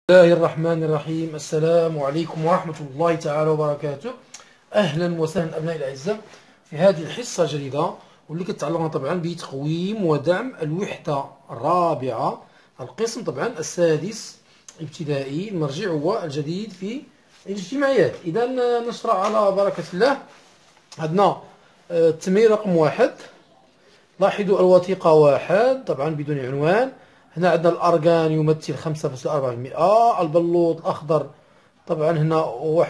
الله الرحمن الرحيم. السلام عليكم ورحمة الله تعالى وبركاته. أهلا وسهلا أبنائي الأعزاء في هذه الحصة الجديدة واللي كتعلقنا طبعا بتقويم ودعم الوحدة الرابعة، القسم طبعا السادس ابتدائي. المرجع هو الجديد في الاجتماعيات. إذا نشرع على بركة الله. عندنا التمرين رقم 1. لاحظوا الوثيقة 1 طبعا بدون عنوان. هنا عندنا الأرغان يمثل 5.4%، البلوط الأخضر طبعا هنا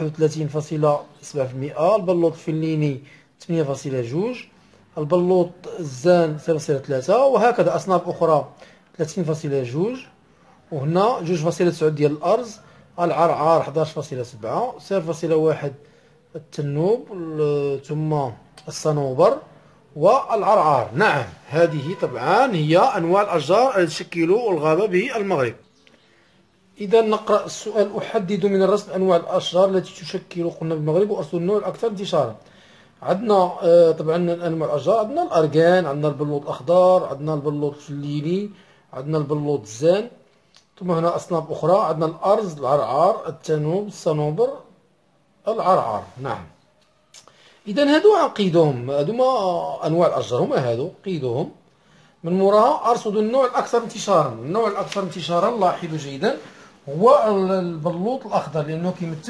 31.7%، البلوط الفليني 8.2، البلوط الزان 0.3، وهكذا أصناف أخرى 30.2، وهنا 2.9 ديال الأرز، العرعار 11.7، 0.1 التنوب، ثم الصنوبر والعرعار. نعم، هذه طبعا هي أنواع الأشجار التي تشكل الغابة بالمغرب. إذا نقرأ السؤال: أحدد من الرسم أنواع الأشجار التي تشكل قلنا بالمغرب وأصل النوع الأكثر انتشارا. عندنا طبعا أنواع الأشجار، عندنا الأرغان، عندنا البلوط الأخضر، عندنا البلوط الفليني، عندنا البلوط الزان، ثم هنا أصناف أخرى، عندنا الأرز، العرعار، التنوب، الصنوبر، العرعار. نعم، إذا هادو عقيدهم، هادو ما أنواع الأشجار هما هادو قيدوهم. من موراها أرصد النوع الأكثر انتشارا. النوع الأكثر انتشارا لاحظوا جيدا هو البلوط الأخضر، لأنه كيمثل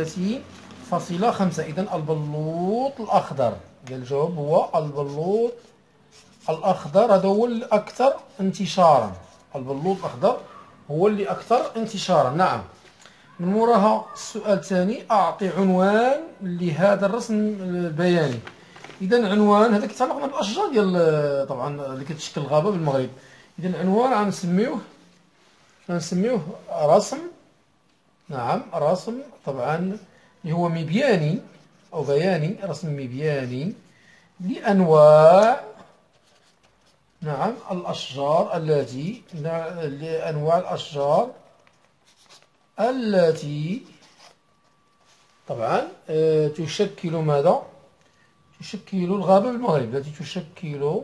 31.5. إذا البلوط الأخضر ديال الجواب هو البلوط الأخضر، هذا هو الأكثر انتشارا. البلوط الأخضر هو اللي أكثر انتشارا. نعم. من موراها السؤال الثاني: أعطي عنوان لهذا الرسم البياني. إذا عنوان هذا كيتعلق بالأشجار ديال طبعا اللي كتشكل الغابة بالمغرب. إذا العنوان غنسميوه رسم. نعم، رسم طبعا اللي هو مبياني أو بياني، رسم مبياني لأنواع الأشجار لأنواع الأشجار التي طبعا تشكل ماذا؟ تشكل الغابة بالمغرب، التي تشكل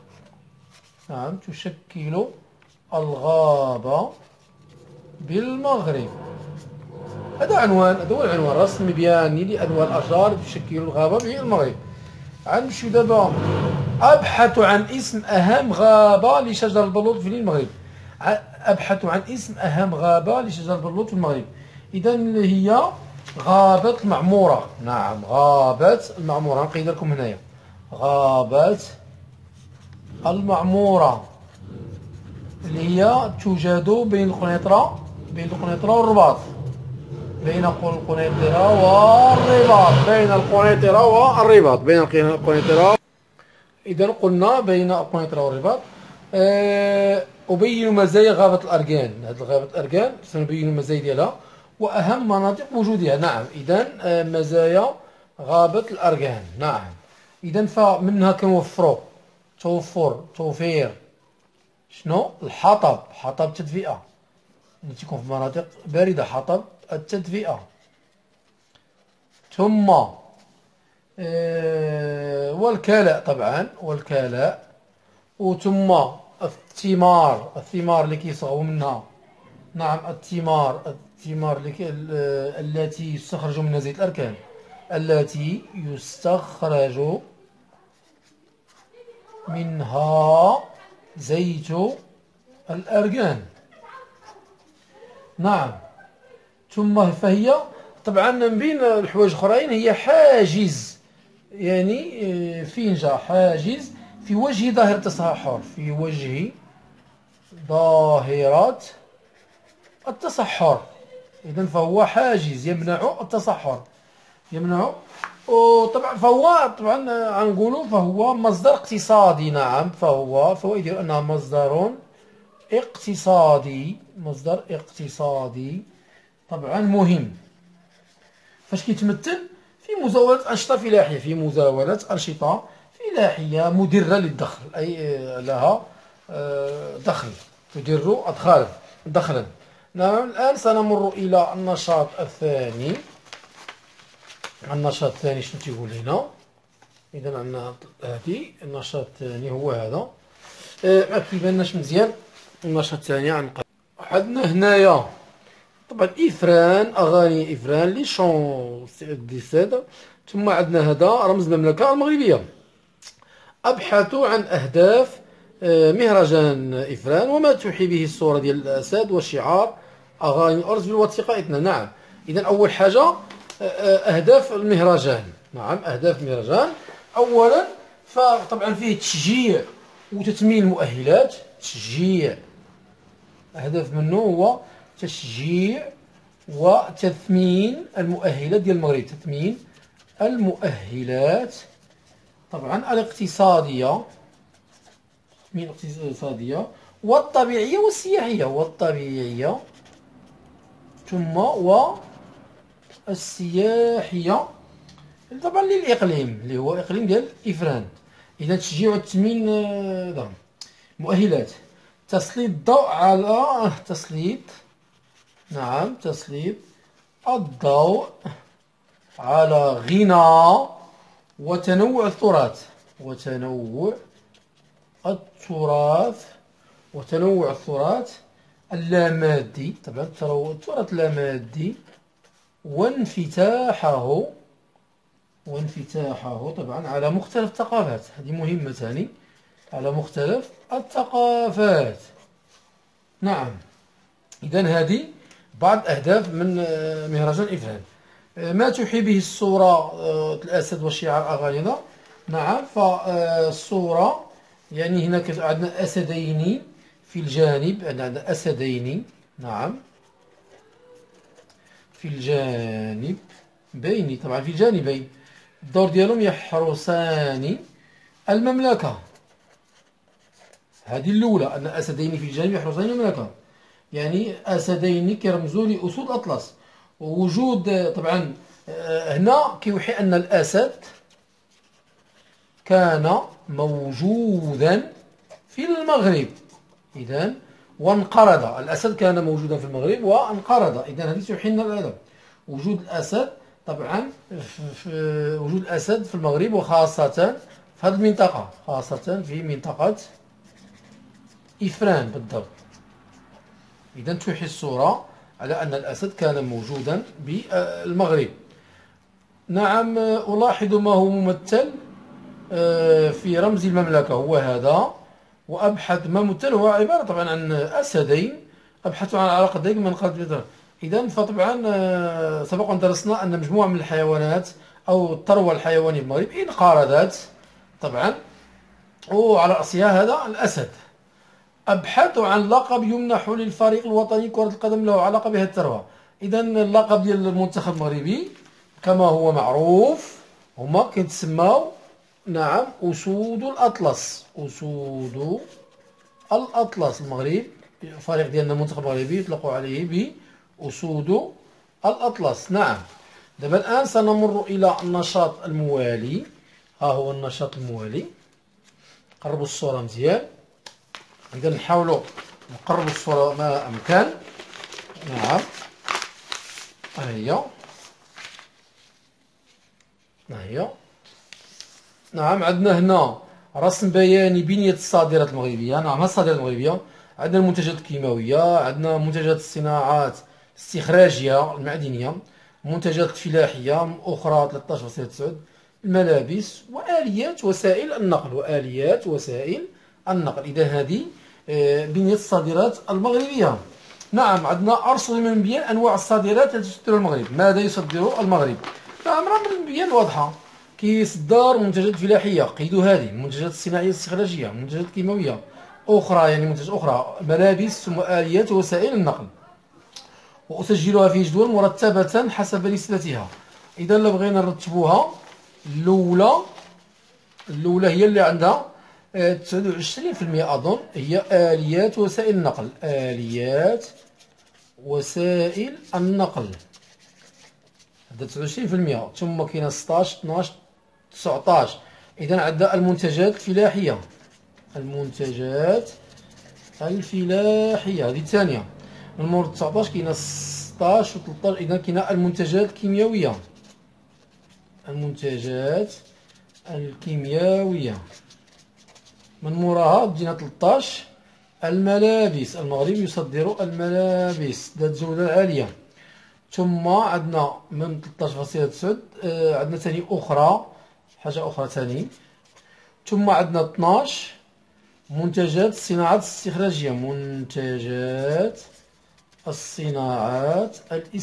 الغابة بالمغرب. هذا عنوان، هذا هو العنوان، رسم بياني لأنواع الأشجار التي تشكل الغابة بالمغرب. غنمشيو دابا أبحث عن اسم أهم غابة لشجر البلوط في المغرب. أبحث عن اسم أهم غابة لشجر البلوط في المغرب. إذا هي غابة المعمورة. نعم، غابة المعمورة. نقيد لكم هنايا غابة المعمورة اللي هي توجد بين القنيطرة والرباط. بين القنيطرة والرباط. إذا قلنا بين القنيطرة والرباط. أبين مزايا غابة الأرغان. هذه غابة الأرغان سنبين المزايا ديالها وأهم مناطق وجودها. نعم، إذا مزايا غابة الأرغان. نعم، إذا فمنها كنوفروا توفير شنو؟ الحطب، حطب التدفئة اللي تيكون في مناطق باردة، حطب التدفئة. ثم والكلاء طبعا، وثم الثمار اللي كيصاغوا منها. نعم، الثمار التي يستخرج منها زيت الأركان، التي يستخرج منها زيت الأركان. نعم، ثم فهي طبعا من بين الحوايج الاخرين هي حاجز، يعني فينجا حاجز في وجه ظاهرة التصحر، في وجه ظاهرة التصحر. إذن فهو حاجز يمنع التصحر، وطبعا فهو طبعا غنقولوا فهو مصدر اقتصادي. نعم، فهو فوائد أنه مصدر اقتصادي طبعا مهم. فاش كيتمثل؟ في مزاولة أنشطة فلاحية مدرة للدخل، أي لها دخل، تدر دخلا. نعم، الآن سنمر إلى النشاط الثاني. شنو تيقول هنا؟ إذا عندنا هذه النشاط الثاني هو هذا. ما كيبانش مزيان النشاط الثاني. عندنا هنايا طبعا إفران، أغاني إفران لي شون دي سيد. ثم عندنا هذا رمز المملكة المغربية. أبحث عن أهداف مهرجان إفران وما توحي به الصورة ديال الأسد وشعار أغاني الأرز بالوثيقة إثنان. نعم، إذا أول حاجة أهداف المهرجان. نعم، أهداف المهرجان أولا فطبعا فيه تشجيع وتثمين المؤهلات. تشجيع، هدف منه هو تشجيع وتثمين المؤهلات ديال المغرب. تثمين المؤهلات طبعا الاقتصادية، تثمين الاقتصادية والطبيعية والسياحية. والطبيعية ثم والسياحية طبعا للإقليم اللي هو إقليم ديال إفران. إذا تشجيع وتثمين مؤهلات. تسليط الضوء على تسليط الضوء على غنى وتنوع التراث. وتنوع التراث اللامادي، طبعا التراث اللامادي وانفتاحه طبعا على مختلف الثقافات. هذه مهمة ثاني، على مختلف الثقافات. نعم، إذا هذه بعض أهداف من مهرجان إفران. ما توحي به الصورة الأسد والشعار أغانينا. نعم، فالصورة يعني هناك عندنا أسدين في الجانب، عندنا أسدين. نعم، في الجانب بين، طبعا في الجانبين الدور ديالهم يحرسان المملكة. هذه الأولى، أن أسدين في الجانب يحرسان المملكة، يعني أسدين كيرمزوا لأسود الأطلس. ووجود طبعا هنا كيوحي أن الأسد كان موجودا في المغرب. إذن وانقرض. الأسد كان موجودا في المغرب وانقرض. إذن هذه توحي لنا الأدب وجود الأسد طبعا وجود الأسد في المغرب، وخاصة في هذه المنطقة، خاصة في منطقة إفران بالضبط. إذا توحي الصورة على أن الأسد كان موجودا بالمغرب. نعم، ألاحظ ما هو ممثل في رمز المملكة هو هذا. وأبحث ما ممثل هو عبارة طبعا عن أسدين أبحث عن علاقة دائما من قلب. إذا فطبعا سبق أن درسنا أن مجموعة من الحيوانات أو الثروة الحيوانية في المغرب انقرضت طبعا، وعلى رأسها هذا الأسد. أبحث عن لقب يمنح للفريق الوطني كرة القدم له علاقة بهذه الثروة. إذا اللقب ديال المنتخب المغربي كما هو معروف هما كيتسماو نعم أسود الأطلس. أسود الأطلس المغرب، الفريق ديالنا المنتخب المغربي يطلقوا عليه بأسود الأطلس. نعم، دابا الآن سنمر إلى النشاط الموالي. ها هو النشاط الموالي. قربوا الصورة مزيان. إذا نحاولوا نقربوا الصورة ما أمكن. نعم، ها هي. نعم، عندنا هنا رسم بياني بنية الصادرات المغربية. نعم، الصادرات المغربية عندنا المنتجات الكيماوية، عندنا منتجات الصناعات الاستخراجية المعدنية، منتجات الفلاحية أخرى 13.9، الملابس وآليات وسائل النقل. إذا هذه بنية الصادرات المغربية. نعم، عندنا أرصد من بيان أنواع الصادرات التي تصدر المغرب. ماذا يصدر المغرب؟ نعم، من بيان واضحة. كيصدر منتجات فلاحية، قيدوا هذه المنتجات الصناعية الاستخراجية، منتجات كيماوية أخرى، يعني منتجات أخرى، ملابس ثم آليات ووسائل النقل. وأسجلها في جدول مرتبة حسب نسبتها. إذا لو بغينا نرتبوها، الأولى هي اللي عندها 29% أظن، هي آليات وسائل النقل. آليات وسائل النقل هذا 29%. ثم كاين 16 12 19. إذا عندنا المنتجات الفلاحية. هذه الثانية. من مور 19 كاين 16 و 13. إذا كاين المنتجات الكيميائية. من موراها تجينا 13 الملابس، المغرب يصدر الملابس ذات جودة عالية. ثم عندنا من 13.9 عندنا ثاني أخرى، حاجة أخرى ثاني. ثم عندنا 12 منتجات الصناعات الاستخراجية، منتجات الصناعات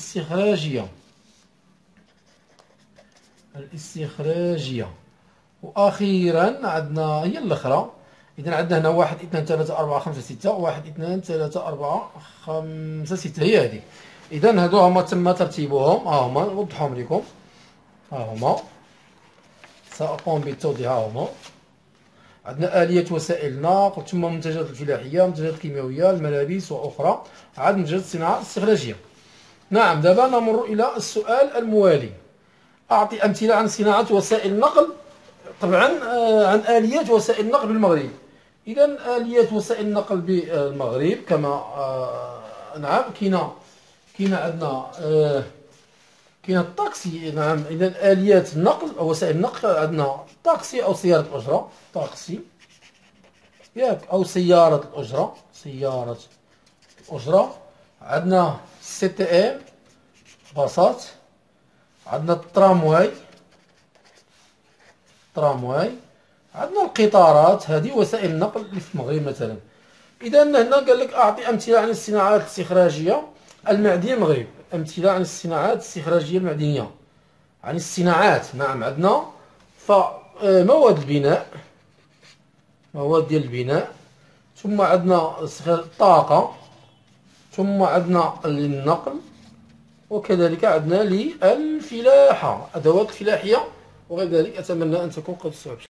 الاستخراجية. وأخيرا عندنا هي الأخرى. إذا عندنا هنا 1 2 3 4 5 6، 1 2 3 4 5 6 هي هذه. إذا هادو هما تم ترتيبهم، ها هما نوضحهم لكم، ها هما سأقوم بالتوضيح. ها هما عندنا آلية وسائل النقل، ثم منتجات الفلاحية، منتجات الكيميائية، الملابس وأخرى، عاد منتجات الصناعة الاستخراجية. نعم، دابا نمر إلى السؤال الموالي. أعطي أمثلة عن صناعة وسائل النقل، طبعا عن آليات وسائل النقل بالمغرب. إذا آليات وسائل النقل بالمغرب كما نعم كاين عندنا كاين الطاكسي. نعم، إذا آليات النقل أو وسائل النقل عندنا طاكسي أو سيارة الأجرة، طاكسي ياك، أو سيارة الأجرة، سيارة الأجرة. عندنا سي تي ام باصات، عندنا الترامواي، عندنا القطارات. هذه وسائل النقل اللي في المغرب مثلا. إذا هنا قال لك أعطي أمثلة عن الصناعات الاستخراجية المعدنية المغرب. أمثلة عن الصناعات الاستخراجية المعدنية، عن الصناعات. نعم، عندنا فمواد البناء، مواد ديال البناء، ثم عندنا الطاقة، ثم عندنا النقل، وكذلك عندنا للفلاحة، أدوات الفلاحية وغير ذلك. أتمنى أن تكون قد استوعبت.